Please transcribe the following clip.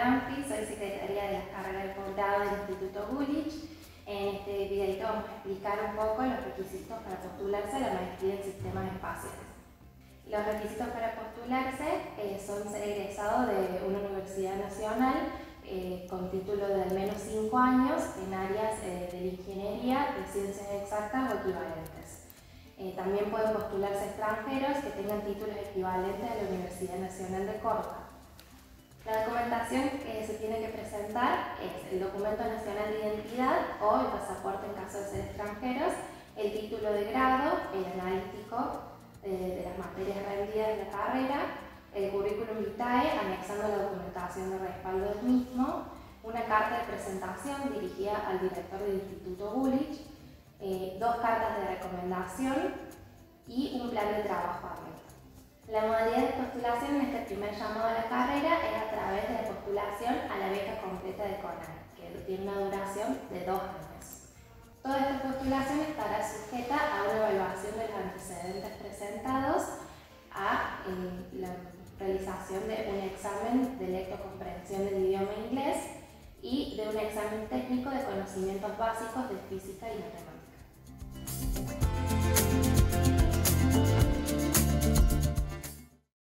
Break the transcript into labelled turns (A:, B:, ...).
A: Banfi, soy secretaria de la carrera de posgrado del Instituto Gulich. En este videito vamos a explicar un poco los requisitos para postularse a la maestría en sistemas espaciales. Los requisitos para postularse son ser egresado de una universidad nacional con título de al menos 5 años en áreas de la ingeniería, de ciencias exactas o equivalentes. También pueden postularse extranjeros que tengan títulos equivalentes a la Universidad Nacional de Córdoba. La documentación que se tiene que presentar es el documento nacional de identidad o el pasaporte en caso de ser extranjeros, el título de grado, el analítico de las materias rendidas de la carrera, el currículum vitae anexando la documentación de respaldo del mismo, una carta de presentación dirigida al director del Instituto Gulich, 2 cartas de recomendación y un plan de trabajo abierto. La modalidad de postulación en este primer llamado a la carrera es a través de la postulación a la beca completa de CONAE, que tiene una duración de 2 años. Toda esta postulación estará sujeta a una evaluación de los antecedentes presentados, a la realización de un examen de lectocomprensión del idioma inglés y de un examen técnico de conocimientos básicos de física y matemáticas.